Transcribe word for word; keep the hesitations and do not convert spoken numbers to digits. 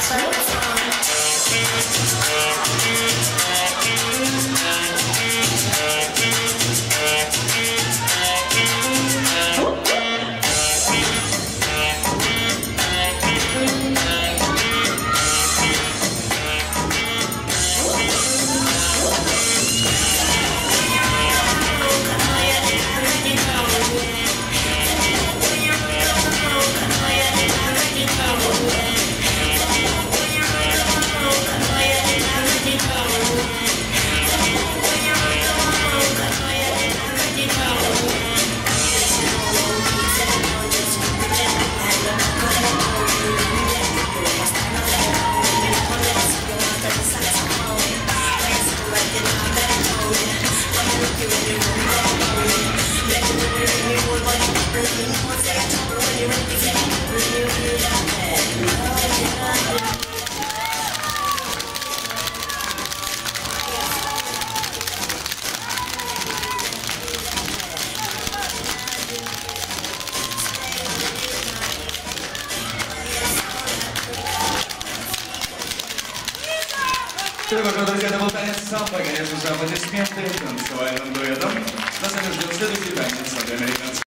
Первый, друзья, это был танец самбо, конечно же, аплодисменты танцевальным дуэтом. Нас ждет следующий танец от американцев.